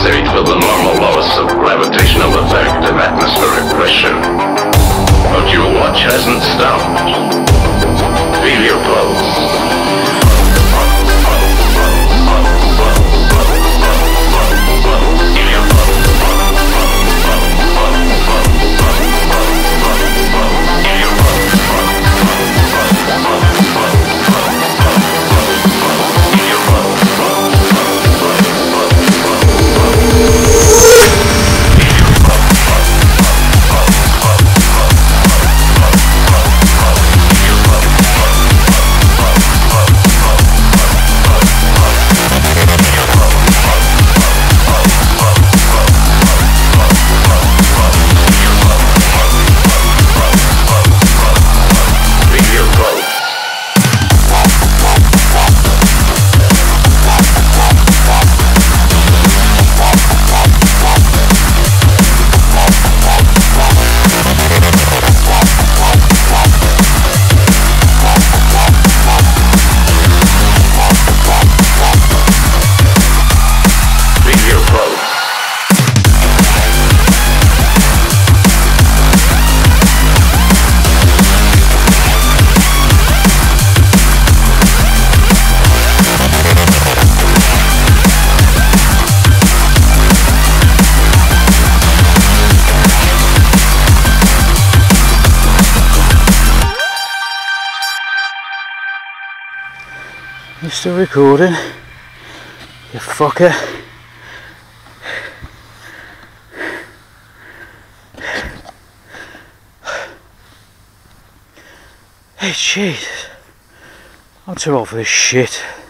compensate for the normal loss of gravitational effect and atmospheric pressure. But your watch hasn't stopped. Feel your pulse. You still recording? You fucker. Hey, jeez. I'm too old for this shit.